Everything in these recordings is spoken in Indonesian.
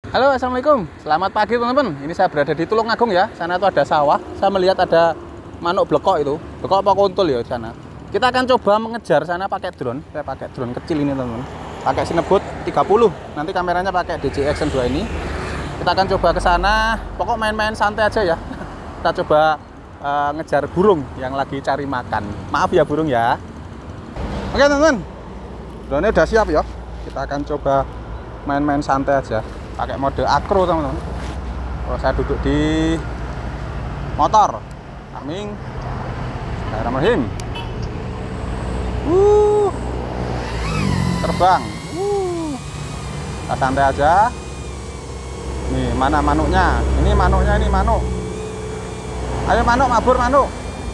Halo, assalamualaikum. Selamat pagi teman-teman. Ini saya berada di Tulungagung ya. Sana itu ada sawah. Saya melihat ada manuk blekok itu. Blekok apa kontul ya di sana. Kita akan coba mengejar sana pakai drone. Saya pakai drone kecil ini teman-teman. Pakai Cinebot 30. Nanti kameranya pakai DJI Action 2 ini. Kita akan coba ke sana. Pokok main-main santai aja ya. Kita coba ngejar burung yang lagi cari makan. Maaf ya burung ya. Oke teman-teman. Drone udah siap ya. Kita akan coba main-main santai aja. Pakai mode akro teman-teman. Oh, saya duduk di motor. Amin. Bismillahirrahmanirrahim. Terbang. Kita santai aja. Nih, mana manuknya? Ini manuknya, ini manuk. Ayo manuk, mabur manuk.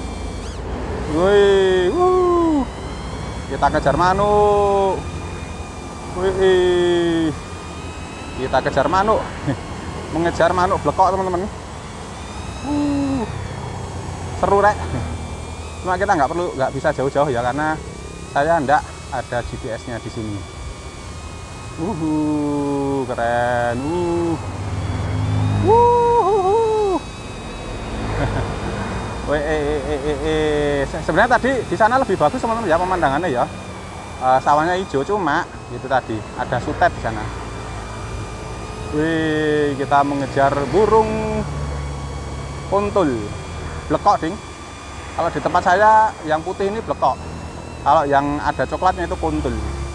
Wih, kita kejar manuk. Wih. Kita kejar manuk. Mengejar manuk blekok teman-teman. Seru rek. Cuma kita nggak bisa jauh-jauh ya karena saya ndak ada GPS-nya di sini. Keren. Sebenarnya tadi di sana lebih bagus teman-teman ya pemandangannya ya. Sawahnya hijau, cuma itu tadi ada sutet di sana. Wih, kita mengejar burung kuntul blekok ding. Kalau di tempat saya yang putih ini blekok. Kalau yang ada coklatnya itu kuntul.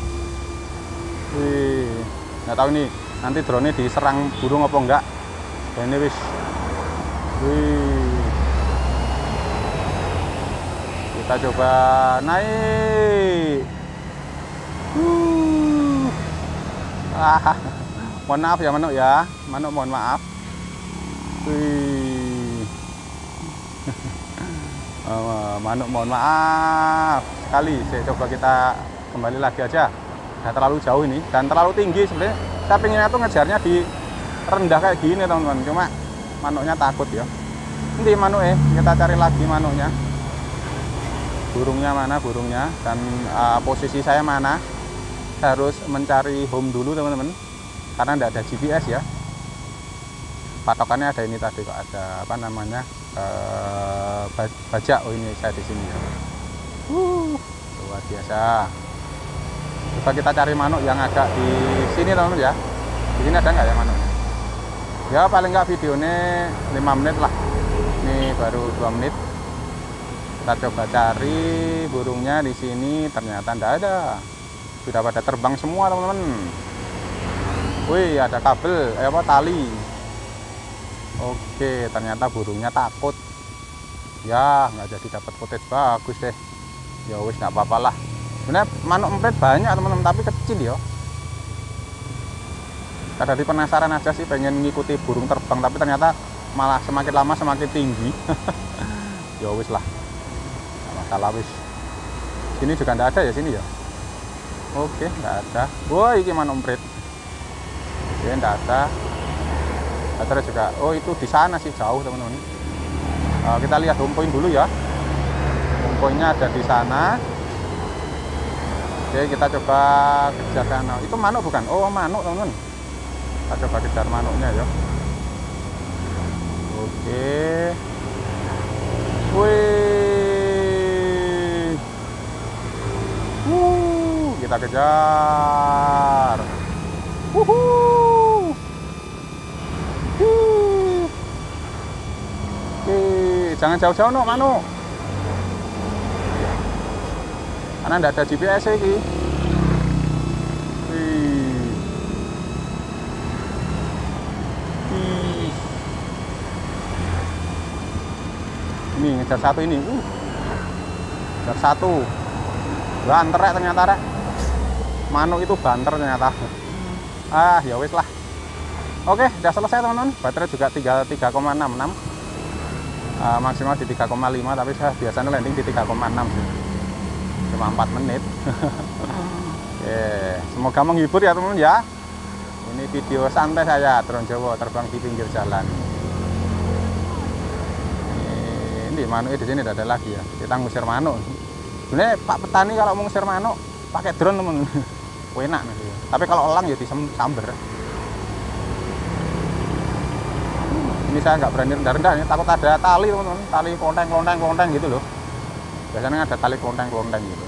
Wih, nggak tahu nih nanti drone diserang burung apa enggak. Dan ini wis. Wih. Kita coba naik. Mohon maaf ya manuk ya. Manuk mohon maaf. Wih. Manuk mohon maaf sekali. Saya coba kita kembali lagi aja. Nggak terlalu jauh ini dan terlalu tinggi sebenarnya. Saya pinginnya tuh ngejarnya di rendah kayak gini teman-teman. Cuma manuknya takut ya. Nanti manuk kita cari lagi manuknya. Burungnya mana burungnya dan posisi saya mana. Saya harus mencari home dulu teman-teman. Karena tidak ada GPS ya. Patokannya ada ini tadi kok, ada apa namanya bajak. Oh ini saya di sini ya. Luar biasa. Coba kita cari manuk yang agak di sini teman-teman ya. Di sini ada nggak ya manuknya? Ya paling nggak videonya 5 menit lah. Ini baru 2 menit. Kita coba cari burungnya di sini. Ternyata tidak ada. Sudah pada terbang semua teman-teman. Wih, ada kabel, tali. Oke, ternyata burungnya takut. Ya, nggak jadi dapat footage bagus deh. Ya wis nggak apa-apa lah. Sebenarnya manuk emprit banyak teman-teman, tapi kecil ya. Tadi penasaran aja sih, pengen ngikuti burung terbang, tapi ternyata malah semakin lama semakin tinggi. Ya wis lah, nggak masalah wis. Sini juga nggak ada ya sini ya. Oke, nggak ada. Wah, ini manuk emprit. Ya enggak ada. Terus juga, oh itu di sana sih jauh teman-teman. Kita lihat home point dulu ya. Home pointnya ada di sana. Oke, kita coba kejar sana. Itu manuk bukan? Oh manuk teman-teman. Kita coba kejar manuknya ya. Oke. Wih. Kita kejar. Jangan jauh-jauh no manuk. Karena tidak ada GPS ini. Ini ngejar satu ini. Ngejar satu. Banter ya ternyata rek. Manuk itu banter ternyata. Ya wis lah. Oke, udah selesai teman-teman. Baterai juga tinggal 3,66. Maksimal di 3,5, tapi saya biasanya landing di 3,6 sih. Cuma 4 menit. Oke, semoga menghibur ya teman-teman ya. Ini video santai saya drone Jawa terbang di pinggir jalan. Ini manuk di sini tidak ada lagi ya. Kita ngusir manuk. Sebenarnya Pak Petani kalau mau ngusir manuk pakai drone teman. Enak nih. Tapi kalau elang ya disamber. Ini saya nggak berani rendah-rendah, ini takut ada tali teman-teman, tali klonteng gitu loh. Biasanya ada tali klonteng gitu.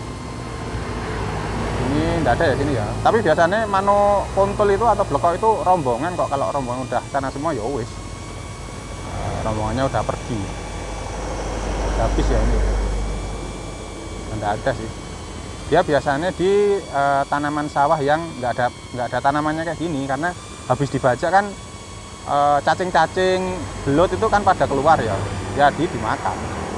Ini nggak ada ya sini ya. Tapi biasanya mano kontol itu atau blekok itu rombongan kok. Kalau rombongan udah sana semua ya wis. Rombongannya udah pergi. Udah habis ya ini. Nggak ada sih. Dia biasanya di tanaman sawah yang nggak ada tanamannya kayak gini, karena habis dibajak kan cacing-cacing belut itu kan pada keluar ya, jadi dimakan.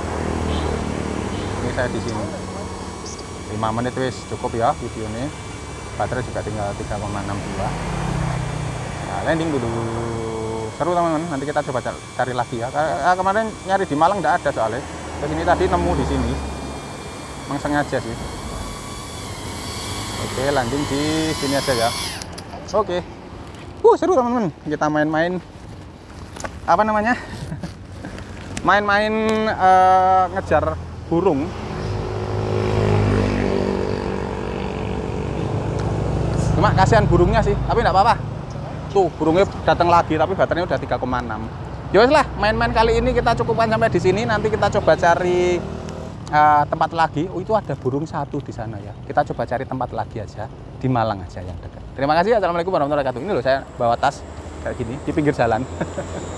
Ini saya di sini 5 menit wis cukup ya video ini. Baterai juga tinggal 3,62. Nah, landing dulu. Seru teman-teman, nanti kita coba cari lagi ya. Kemarin nyari di Malang nggak ada soalnya. Kesini tadi nemu di sini. Emang sengaja sih. Oke, landing di sini aja ya. Oke. Seru teman-teman. Kita main-main apa namanya? Main-main ngejar burung. Cuma kasihan burungnya sih, tapi enggak apa-apa. Tuh, burungnya datang lagi tapi baterainya udah 3,6. Ya wes lah, main-main kali ini kita cukupkan sampai di sini. Nanti kita coba cari tempat lagi. Oh, itu ada burung satu di sana ya. Kita coba cari tempat lagi aja di Malang aja yang dekat. Terima kasih. Assalamualaikum warahmatullahi wabarakatuh. Ini loh saya bawa tas kayak gini di pinggir jalan.